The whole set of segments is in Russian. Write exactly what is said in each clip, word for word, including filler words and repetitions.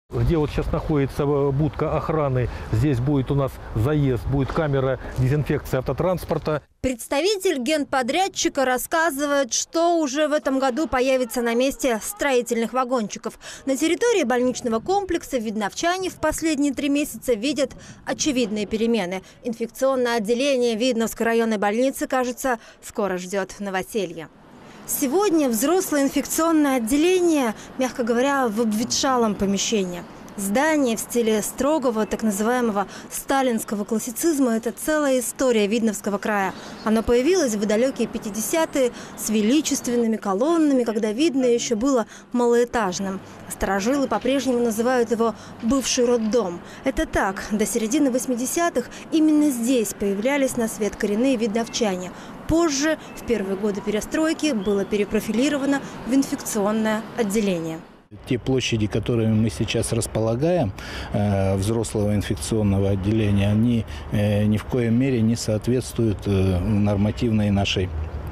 Где вот сейчас находится будка охраны, здесь будет у нас заезд, будет камера дезинфекции автотранспорта. Представитель генподрядчика рассказывает, что уже в этом году появится на месте строительных вагончиков. На территории больничного комплекса видновчане в последние три месяца видят очевидные перемены. Инфекционное отделение Видновской районной больницы, кажется, скоро ждет новоселье. Сегодня взрослое инфекционное отделение, мягко говоря, в обветшалом помещении. Здание в стиле строгого, так называемого сталинского классицизма – это целая история Видновского края. Оно появилось в далекие пятидесятые с величественными колоннами, когда Видно еще было малоэтажным. Старожилы по-прежнему называют его «бывший роддом». Это так, до середины восьмидесятых именно здесь появлялись на свет коренные видновчане. Позже, в первые годы перестройки, было перепрофилировано в инфекционное отделение. Те площади, которыми мы сейчас располагаем, э, взрослого инфекционного отделения, они э, ни в коей мере не соответствуют э, нормативной нашей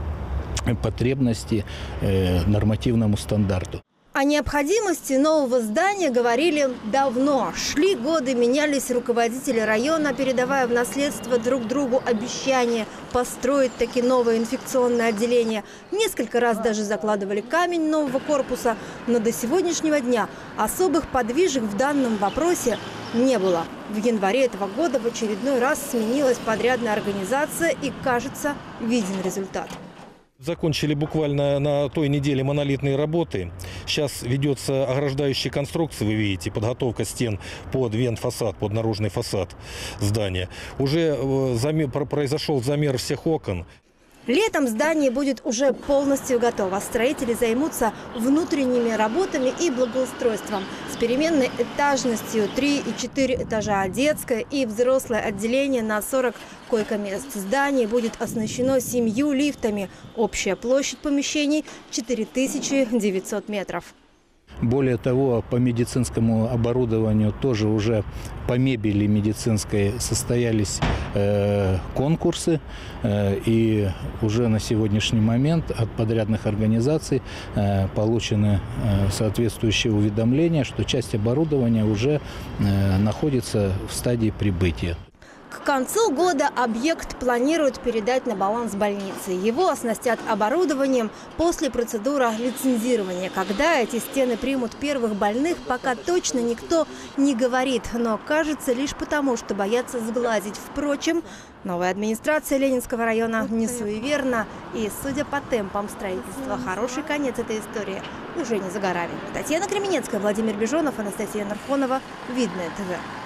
потребности, э, нормативному стандарту. О необходимости нового здания говорили давно. Шли годы, менялись руководители района, передавая в наследство друг другу обещания построить таки новое инфекционное отделение. Несколько раз даже закладывали камень нового корпуса, но до сегодняшнего дня особых подвижек в данном вопросе не было. В январе этого года в очередной раз сменилась подрядная организация и, кажется, виден результат. Закончили буквально на той неделе монолитные работы. Сейчас ведется ограждающая конструкция, вы видите, подготовка стен под вент-фасад, под наружный фасад здания. Уже замер, произошел замер всех окон. Летом здание будет уже полностью готово. Строители займутся внутренними работами и благоустройством. С переменной этажностью три и четыре этажа, детское и взрослое отделение на сорок койко-мест. Здание будет оснащено семью лифтами. Общая площадь помещений – четыре тысячи девятьсот метров. Более того, по медицинскому оборудованию тоже уже по мебели медицинской состоялись э, конкурсы. Э, и уже на сегодняшний момент от подрядных организаций э, получены э, соответствующие уведомления, что часть оборудования уже э, находится в стадии прибытия. К концу года объект планируют передать на баланс больницы. Его оснастят оборудованием после процедуры лицензирования. Когда эти стены примут первых больных, пока точно никто не говорит. Но кажется лишь потому, что боятся сглазить. Впрочем, новая администрация Ленинского района не суеверна. И, судя по темпам строительства, хороший конец этой истории уже не за горами. Татьяна Кременецкая, Владимир Бежонов, Анастасия Нархонова. Видное ТВ.